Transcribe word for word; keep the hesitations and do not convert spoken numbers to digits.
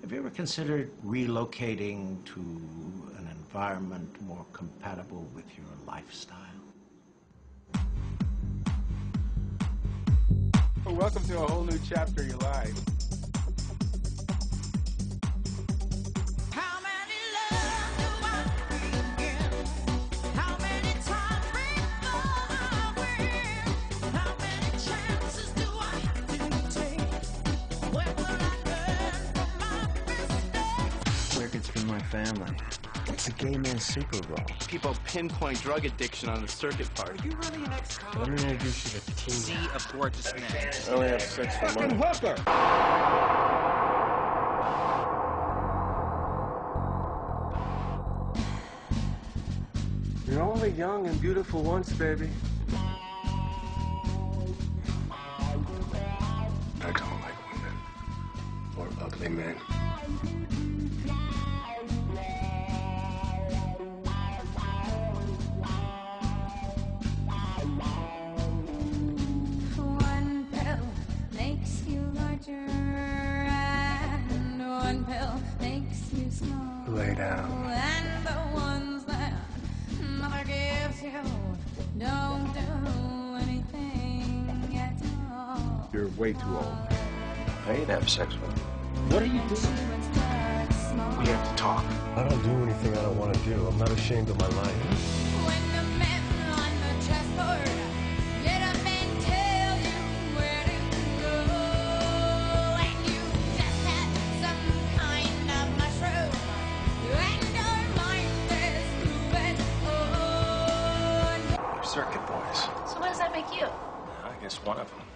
Have you ever considered relocating to an environment more compatible with your lifestyle? Welcome to a whole new chapter of your life. How many loves do I begin? How many times before I win? How many chances do I have to take? When will I learn from my mistakes? Where gets from my family? It's a gay man's Super Bowl. People pinpoint drug addiction on the circuit party. Are you really an ex-con? Let me introduce you to Tina. Sea of gorgeous men. I only have sex for money. Hooker! You're only young and beautiful once, baby. I don't like women or ugly men. One pill makes you larger, and one pill makes you small. Lay down. And the ones that mother gives you don't do anything at all. You're way too old. I ain't have sex with him. What are you She doing? would start small. We have to talk. I don't do anything I don't want to do. I'm not ashamed of my life. When the men on the chessboard get up and tell you where to go, and you just had some kind of mushroom, and your mind is moving on. They're circuit boys. So what does that make you? I guess one of them.